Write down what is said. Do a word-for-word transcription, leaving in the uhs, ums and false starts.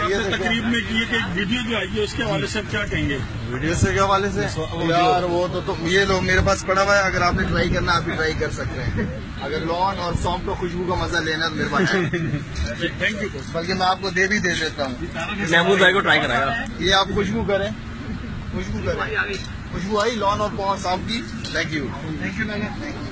आपने तकरीब में की एक वीडियो जो आई है उसके हवाले से क्या कहेंगे? वीडियो से के हवाले से यार वो तो, तो ये लो मेरे पास पड़ा हुआ है, अगर आपने ट्राई करना आप भी ट्राई कर सकते हैं। अगर लॉन और सौंफ को खुशबू का मजा लेना तो मेरे पास थैंक यू। बल्कि मैं आपको दे भी दे देता हूँ। महमूद भाई को ट्राई कराएगा। ये आप खुशबू करें, खुशबू करें, खुशबू आई लॉन और सौंफ की। Thank you, thank you.